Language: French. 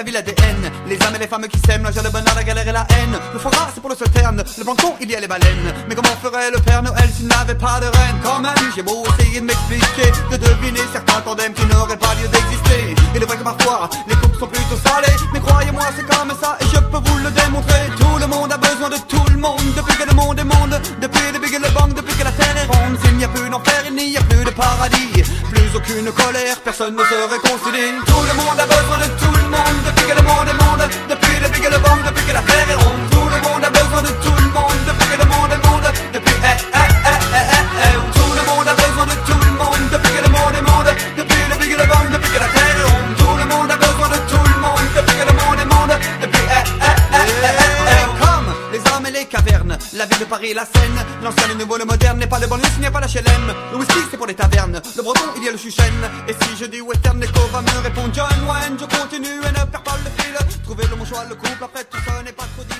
ville ADN. Les âmes et les femmes qui s'aiment, la joie, le bonheur, la galère et la haine. Le foie gras c'est pour le seul terne, le plancton il y a les baleines. Mais comment ferait le Père Noël s'il n'avait pas de reine? Quand même j'ai beau essayer de m'expliquer, de deviner certains tandems qui n'auraient pas lieu d'exister. Il est vrai que parfois les couples sont plutôt salés, mais croyez-moi c'est comme ça et je peux vous le démontrer. Tout le monde a besoin de tout le monde, depuis que le monde est monde, depuis le big et le bang, depuis que la terre est ronde. S'il n'y a plus d'enfer, il n'y a plus de paradis, plus aucune colère, personne ne se réconcilie. Tout le monde a besoin de tout le monde, depuis que le monde est monde, depuis le big et le bang, depuis que la terre est ronde. Tout le monde a besoin de tout le monde, depuis que le monde est monde, depuis tout le monde a besoin de tout le monde, depuis que le monde est monde, depuis le big et le bang, depuis que la terre est ronde. Tout le monde a besoin de tout le monde, depuis que le monde est monde, depuis comme les hommes et les cavernes, la ville de Paris et la Seine, l'ancien, le nouveau, le moderne, n'est pas le banlieue, il n'y a pas la HLM. Le whisky c'est pour les tavernes, le breton il y a le chuchen. Et si je dis western, l'écho va me répondre John Wayne. Je continue et ne perds pas le fil, trouver le bon choix, le couple, après tout ça n'est pas trop